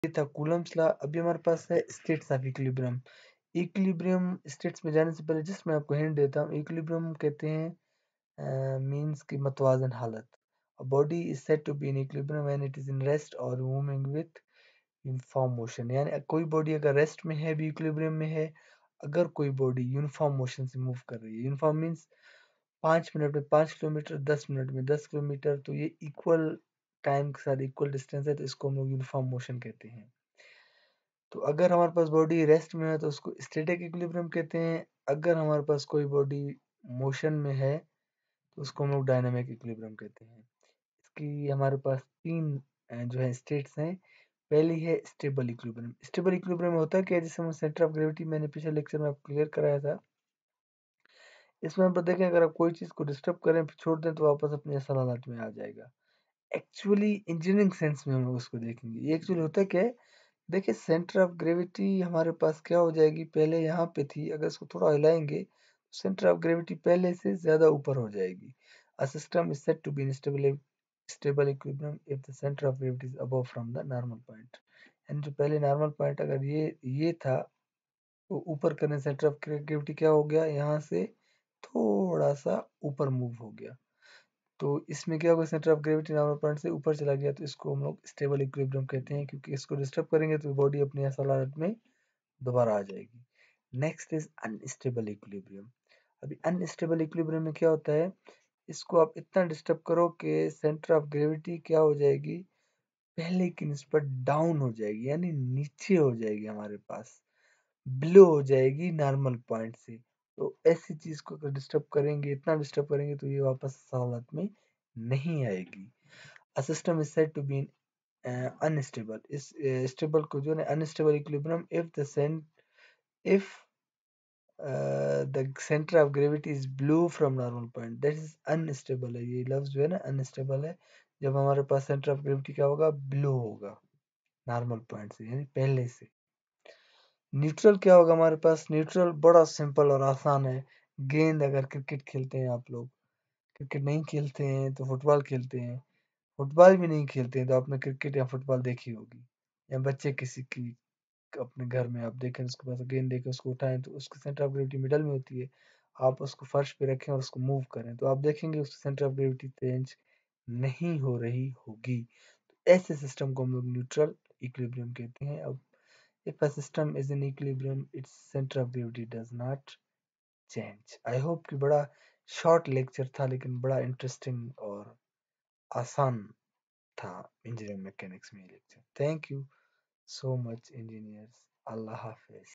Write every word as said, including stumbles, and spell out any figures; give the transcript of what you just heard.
था Coulomb's law. अभी हमारे पास है status of equilibrium. Equilibrium status में जाने से पहले जस्ट मैं आपको हिंट देता हूँ। इक्विलिब्रियम कहते हैं मींस की मतवाजन हालत। A body is said to be in equilibrium when it is in rest or moving with uniform motion. यानी कोई बॉडी अगर रेस्ट में है भी इक्विलिब्रियम में है, अगर कोई बॉडी यूनिफॉर्म मोशन से मूव कर रही है। यूनिफॉर्म मींस पाँच मिनट में पाँच किलोमीटर, दस मिनट में दस किलोमीटर, तो ये इक्वल टाइम के साथ इक्वल डिस्टेंस है, तो इसको हम लोग यूनिफॉर्म मोशन कहते हैं। तो अगर हमारे पास बॉडी रेस्ट में है तो उसको स्टैटिक इक्विलिब्रियम कहते हैं। अगर हमारे पास कोई बॉडी मोशन में है तो उसको हम लोग डायनामिक इक्विलिब्रियम कहते हैं। इसकी हमारे पास तीन अ, जो है स्टेट्स हैं। पहली है स्टेबल इक्विलिब्रियम। स्टेबल इक्विलिब्रियम में होता है क्या, जैसे हम सेंटर ऑफ ग्रेविटी मैंने पिछले लेक्चर में आपको क्लियर कराया था। इसमें आप देखें, अगर आप कोई चीज़ को डिस्टर्ब करें फिर छोड़ दें तो वापस अपनी असल हालत में आ जाएगा। एक्चुअली इंजीनियरिंग सेंस में हम लोग उसको देखेंगे। ये एक्चुअली होता क्या है, देखिए सेंटर ऑफ ग्रेविटी हमारे पास क्या हो जाएगी, पहले यहाँ पे थी, अगर इसको थोड़ा हिलाएंगे तो सेंटर ऑफ ग्रेविटी पहले से ज़्यादा ऊपर हो जाएगी। A system is said to be in stable stable equilibrium if the centre of gravity is above from the normal point. And जो पहले नॉर्मल पॉइंट अगर ये ये था, तो ऊपर करने सेंटर ऑफ ग्रेविटी क्या हो गया, यहाँ से थोड़ा सा ऊपर मूव हो गया। तो इसमें क्या होगा, centre of gravity normal point से ऊपर चला गया, तो इसको हम लोग स्टेबल इक्विलिब्रियम कहते हैं, क्योंकि इसको डिस्टर्ब करेंगे तो बॉडी अपनी असल हालत में दोबारा आ जाएगी। Next is unstable equilibrium. अभी अनस्टेबल इक्विलिब्रियम में क्या होता है, इसको आप इतना डिस्टर्ब करो कि सेंटर ऑफ ग्रेविटी क्या हो जाएगी, पहले की निस्बत डाउन हो जाएगी, यानी नीचे हो जाएगी, हमारे पास बिलो हो जाएगी नॉर्मल पॉइंट से। तो ऐसी चीज को अगर डिस्टर्ब करेंगे, इतना डिस्टर्ब करेंगे, तो ये वापस हालत में नहीं आएगी। A system is said to be unstable. इस स्टेबल को जो है unstable equilibrium if the cent if the centre of gravity is below from normal point, that is unstable है। ये लफ्ज जो है ना अनस्टेबल है, जब हमारे पास सेंटर ऑफ ग्रेविटी क्या होगा, ब्लू होगा नॉर्मल पॉइंट से, यानी पहले से। न्यूट्रल क्या होगा हमारे पास, न्यूट्रल बड़ा सिंपल और आसान है। गेंद, अगर क्रिकेट खेलते हैं आप लोग, क्रिकेट नहीं खेलते हैं तो फुटबॉल खेलते हैं, फुटबॉल भी नहीं खेलते हैं तो आपने क्रिकेट या फुटबॉल देखी होगी। या बच्चे किसी की अपने घर में आप देखें, उसके पास गेंद देखें, उसको उठाएं तो उसकी सेंटर ऑफ ग्रेविटी मिडल में होती है। आप उसको फर्श पे रखें और उसको मूव करें तो आप देखेंगे उसकी सेंटर ऑफ ग्रेविटी चेंज नहीं हो रही होगी। तो ऐसे सिस्टम को हम लोग न्यूट्रल इक्विलिब्रियम कहते हैं। अब if a system is in equilibrium its center of gravity does not change। I hope कि बड़ा शॉर्ट लेक्चर था लेकिन बड़ा इंटरेस्टिंग और आसान था इंजीनियरिंग मैकेनिक्स में ये lecture. Thank you so much engineers. अल्लाह हाफिज।